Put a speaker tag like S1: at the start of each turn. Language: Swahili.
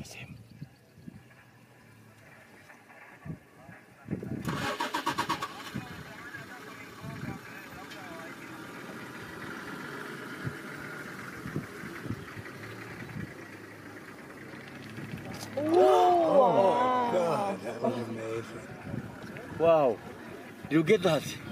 S1: Oh, God, that was amazing.
S2: Wow. You get that?